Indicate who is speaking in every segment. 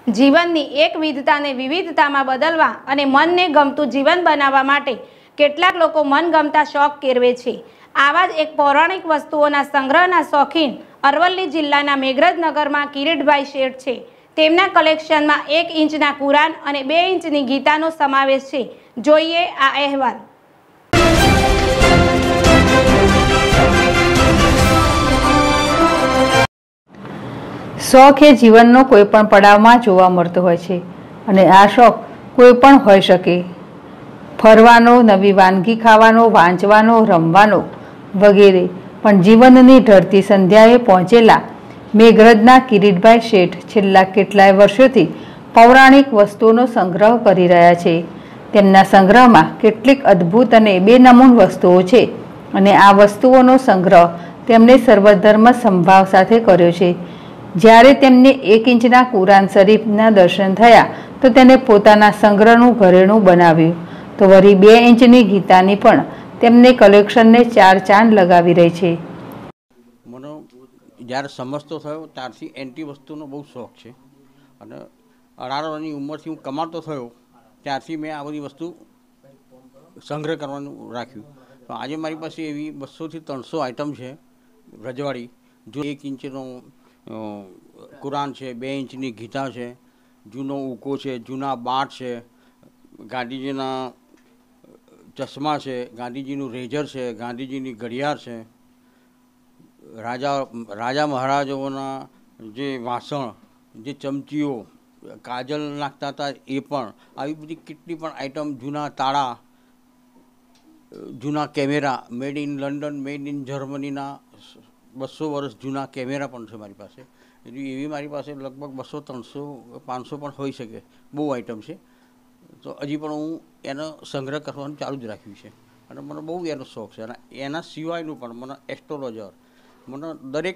Speaker 1: જીવનની એકવિધતાને વિવિધતામાં બદલવા અને મનને ગમતું જીવન બનાવવા માટે કેટલાક લોકો મનગમતા શોખ કેળવે છે। આવા જ એક પૌરાણિક વસ્તુઓના સંગ્રહના શોખીન અરવલ્લી જિલ્લાના મેઘરજનગરમાં કિરીટભાઈ શેઠ છે। તેમના કલેક્શનમાં 1 ઇંચના કુરાન અને 2 ઇંચની ગીતાનો સમાવેશ છે। જોઈએ આ અહેવાલ।
Speaker 2: શોખ એ જીવનનો કોઈ પણ પડાવમાં જોવા મળતો હોય છે અને આ શોખ કોઈ પણ હોઈ શકે। ફરવાનો, નવી વાનગી ખાવાનો, વાંચવાનો, રમવાનો વગેરે। પણ જીવનની ઢળતી સંધ્યાએ પહોંચેલા મેઘરજના કિરીટભાઈ શેઠ છેલ્લા કેટલાય વર્ષોથી પૌરાણિક વસ્તુઓનો સંગ્રહ કરી રહ્યા છે। તેમના સંગ્રહમાં કેટલીક અદ્ભુત અને બેનમૂન વસ્તુઓ છે અને આ વસ્તુઓનો સંગ્રહ તેમણે સર્વધર્મ સમભાવ સાથે કર્યો છે। જ્યારે તેમને 1 ઇંચના કુરાન શરીફના દર્શન થયા તો તેને પોતાના સંગ્રહનું ઘરેણું બનાવ્યું, તો વળી 2 ઇંચની ગીતાની પણ તેમને કલેક્શનને 4 ચાંદ લગાવી રહી છે।
Speaker 3: મને જ્યારે સમજતો થયો ત્યારથી એન્ટી વસ્તુનો બહુ શોખ છે અને 18 વર્ષની ઉંમરથી હું કમાતો થયો ત્યારથી મેં આ બધી વસ્તુ સંગ્રહ કરવાનું રાખ્યું। તો આજે મારી પાસે એવી 200 થી 300 આઇટમ છે રજવાડી, જો 1 ઇંચનો કુરાન છે, 2 ઇંચની ગીતા છે, જૂનો ઉકો છે, જૂના બાટ છે, ગાંધીજીના ચશ્મા છે, ગાંધીજીનું રેજર છે, ગાંધીજીની ઘડિયાળ છે, રાજા મહારાજાઓના જે વાસણ, જે ચમચીઓ, કાજલ નાખતા હતા એ પણ, આવી બધી કેટલી પણ આઈટમ, જૂના તાળા, જૂના camera, made in London, made in જર્મનીના 200 વર્ષ જૂના કેમેરા પણ છે મારી પાસે। એવી મારી પાસે લગભગ 200, 300, 500 પણ હોઈ શકે, બહુ આઈટમ છે। તો હજી પણ હું એનો સંગ્રહ કરવાનું ચાલુ જ રાખ્યું છે અને મને બહુ એનો શોખ છે। અને એના સિવાયનું પણ મને એસ્ટ્રોલોજર, મને દરેક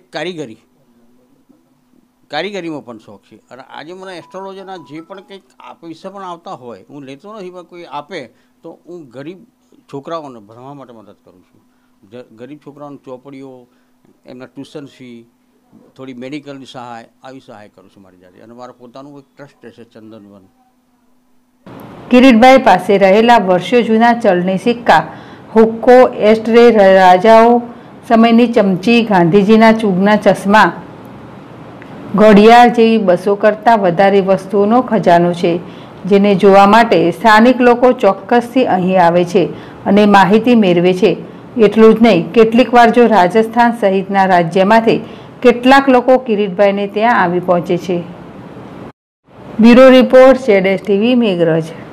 Speaker 3: કારીગરીમાં પણ શોખ છે અને આજે મને એસ્ટ્રોલોજરના જે પણ કંઈક પૈસા પણ આવતા હોય, હું લેતો નથી, પણ કોઈ આપે તો હું ગરીબ છોકરાઓને ભણવા માટે મદદ કરું છું। ગરીબ છોકરાઓની ચોપડીઓ, એમના ટ્યુશન ફી, થોડી મેડિકલની સહાય, આવી સહાય કરું છું મારી જાતે। અને મારું પોતાનું એક ટ્રસ્ટ છે ચંદનવન।
Speaker 2: કિરીટભાઈ પાસે રહેલા વર્ષો જૂના ચલણી સિક્કા, હુક્કો, એસ્ટ્રે, રાજાઓ સમયની ચમચી, ગાંધીજીના ચૂગના ચશ્મા, ઘડિયાળ જેવી 200 કરતાં વધારે વસ્તુઓનો ખજાનો છે, જેને જોવા માટે સ્થાનિક લોકો ચોક્કસથી અહીં આવે છે અને માહિતી મેળવે છે। એટલું જ નહીં, કેટલીક વાર જો રાજસ્થાન સહિતના રાજ્યમાંથી કેટલાક લોકો કિરીટભાઈને ત્યાં આવી પહોંચે છે। Bureau report, ZSTV, Meghraj.